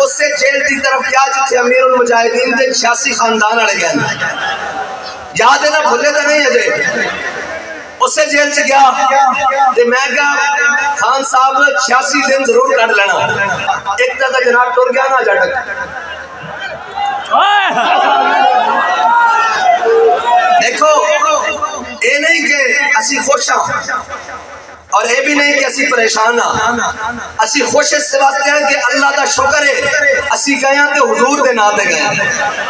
اسے جیل دی طرف کیا جتھے امیر المجاہدین دے 86 خاندان اڑ گئے یاد ہے نا بھولے تو نہیں ہے اسے جیل سے گیا تے میں کہا خان صاحب 86 دن ضرور کٹ لینا ایک تا جناب ٹر گیا نا جٹک دیکھو اے نہیں کہ اسی خوش ہیں اور اے بھی نہیں کہ اسی پریشان ہیں اسی خوش اس سے واسطے ہیں کہ اللہ دا شکر ہے اسی گئے ہیں کہ حضور دے ناتے گئے ہیں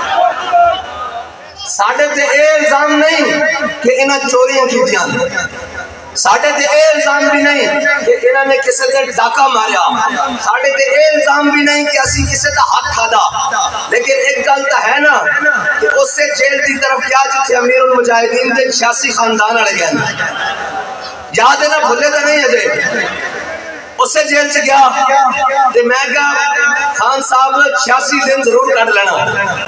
ساڑھے تے اے الزام نہیں کہ انہاں چوریاں کی دیاں ساڑھے تے اے الزام بھی نہیں کہ انہاں نے کسے تے ڈاکہ ماریا ساڑھے تے اے الزام بھی نہیں کہ اسی کسے تے حق کھادا لیکن ایک گل تا ہے نا کہ اس سے جیل دی طرف کیا جتھے امیر المجاہدین دے 86 خاندان اڑ گئے یاد ہے نا بھولے تو نہیں ہے اسے جیل سے گیا تے میں کہا خان صاحب 86 دن ضرور کٹ لینا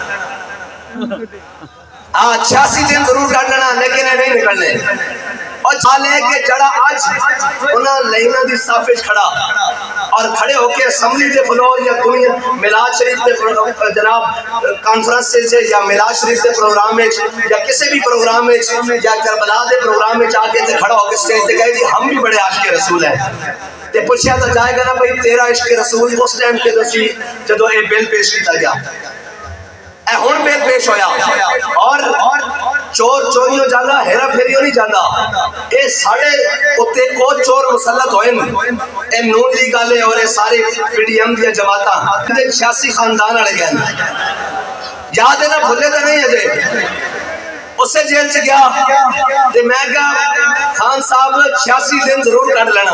86 دن ضرور کٹ لینا لیکن نہیں نکلنے اور جھالے کے جڑا آج انہاں لہینہ دی صافش کھڑا اور کھڑے ہو کے اسمبلی دے فلور یا دنیا میلاد شریف دے جناب کانفرنس سے یا میلاد شریف دے پروگرام میں یا کسی بھی پروگرام میں یا کربلا دے پروگرام میں آ کے کھڑا ہو کے سٹیج تے کہے جی ہم بھی بڑے عاشق رسول ہیں تے پوچھیا تو جائے گا نا بھائی تیرا عشق رسول اس ٹائم کے دسی جدو اے بل پیش کیتا گیا اے ہن بل پیش ہویا اور چور چوریوں جانا ہیرا پھیریوں نہیں جانا اے ساڑھے اتے کو چور مسلط ہوئے اے نون لیگ آلے اور اے سارے پی ڈی ایم دیا جماعتاں 86 خاندان اڑ گئے یاد ہے نا بھولے تو نہیں ہے اسے جیل سے گیا تے میں کہا خان صاحب 86 دن ضرور کٹ لینا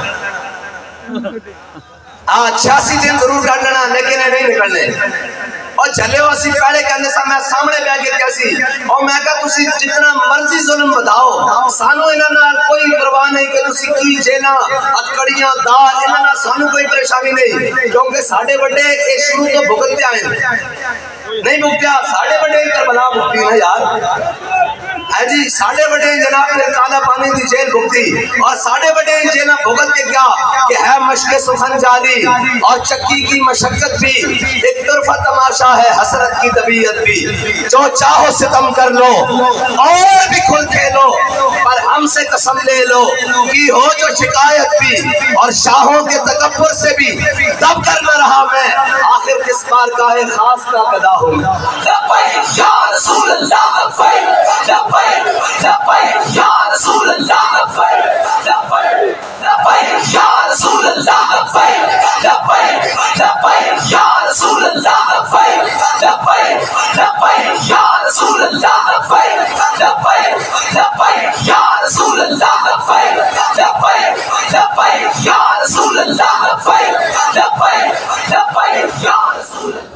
86 دن ضرور کٹ لینا لیکن نہیں نکلنے اور چلے ہو اسی پہلے کہنے سا میں سامنے بے گئے کیسی اور میں کہا تسی جتنا مرضی ظلم بداؤ سانو انہاں کوئی پرواہ نہیں کہ تسی کی جینا اتکڑیاں دار انہاں سانو کوئی پریشانی نہیں کیونکہ ساڑھے بڑے اے شروع تو بھگتتے آئیں نہیں بھگتیا ساڑھے بڑے کربلا بھگتی نا یار ہے جی ساڑھے بڑے جناب نے کالا پانی دی جیل بھگتی اور ساڑھے بڑے جینا بھگت کے کیا کہ ہے مشق سخن جاری اور چکی کی مشقت بھی ایک طرفہ تماشا ہے حسرت کی طبیعت بھی جو چاہو ستم کر لو اور بھی کھل کھیلو پر ہم سے قسم لے لو کی ہو جو شکایت بھی اور شاہوں کے تکبر سے بھی دب کر نہ رہا میں آخر کس بار کا ہے خاص کا گدا ہوں لبیک یا رسول اللہ لبیک لبیک لبیک یا رسول اللہ لبیک لبیک لبیک یا رسول اللہ لبیک لبیک لبیک یا رسول اللہ لبیک لبیک لبیک یا رسول اللہ لبیک لبیک لبیک یا رسول اللہ لبیک لبیک لبیک یا رسول اللہ لبیک لبیک لبیک یا رسول اللہ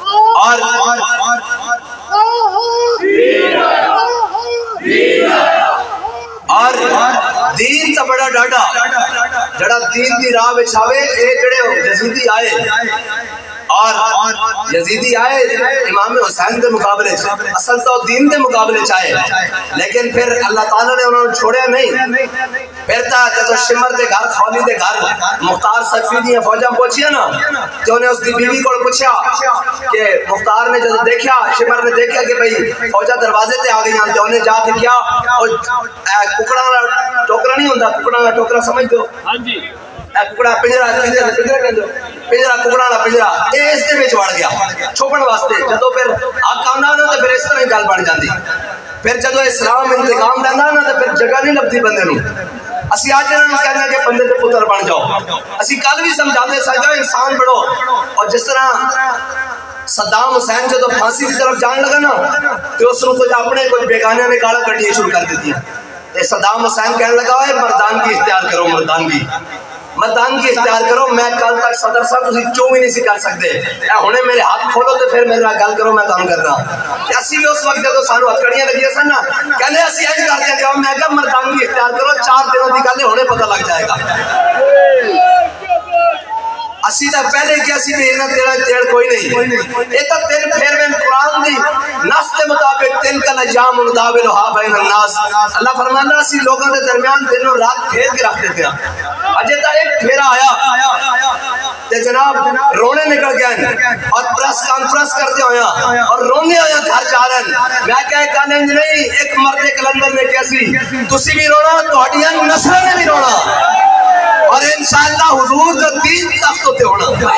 اور دین تا بڑا ڈاڈا جڑا دین دی راہ بچھاوے اے جڑے یزیدی آئے اور یزیدی آئے امام حسین دے مقابلے اصل تو دین دے مقابلے چاہے لیکن پھر اللہ تعالیٰ نے انہوں نے چھوڑیا نہیں پھر تا جب شمر دے گھر خولی دے گھر مختار صفی دیا فوجہ پہنچیا نا تو انہیں اس دی بیوی کو پوچھا کہ مختار نے جب دیکھا شمر نے دیکھا کہ بھئی فوجہ دروازے تے آگئی ہیں تو انہیں جا کے کیا ککڑا والا ٹوکرا نہیں ہوندہ ککڑا والا ٹوکرا سمجھ دو ککڑا پنجرہ پنجرہ ککڑا والا پنجرہ اس دے میں چوڑ گیا چھوپن واسطے جدو پھر حق آنا نا تو پھر اس طرح گل بڑھ جاندی پھر جدو اسلام انتقام لینا نا تو پھر جگہ نہیں لبتی بندے نو اسی آج جنہوں کہنا کہ بندے تے پتر بن جاؤ اسی کل بھی سمجھاتے سجاؤ انسان بڑھو اور جس طرح صدام حسین جدو پھانسی کی طرف جان لگا نا تو اس نے کچھ اپنے کچھ بیگانے نے گاڑا کٹی شروع کر دیتی ہیں صدام حسین کہنے لگا ہے مردانگی اختیار کرو مردانگی اختیار کرو میں کل تک صدر صاحب تسی چوں ہی نہیں سی کر سکتے ہونے میرے ہاتھ کھولو تو پھر میرا گل کرو میں کام کرنا اسی بھی اس وقت جدو سانو ہتکڑیاں لگی سن نا کہنے اسی ایج کرتے ہیں کہ میں کہا مردانگی اختیار کرو 4 دنوں کی گل ہونے پتہ لگ جائے گا اسی تا پہلے کیا سی بھی انہاں تیرا تیڑ کوئی نہیں. یہ تا تین پھر میں قرآن دی نص کے مطابق تین کا نجام مداول ہا بین الناس. اللہ فرمانا اسی لوگوں کے درمیان دن و رات پھیر کے رکھ دیتے ہیں. اجے تا ایک پھیرا آیا تے جناب رونے نکل گئے اور پریس کانفرنس کرتے ہویا اور رونے ہویا گھر جا رہے ہیں. میں کہے کہنے نہیں, ایک مرد کلندر نے کیسی تسی بھی رونا تو ہڈیاں نسلیں نے بھی رونا اور انشاءاللہ حضور کا دین تخت ہوتے ہونا.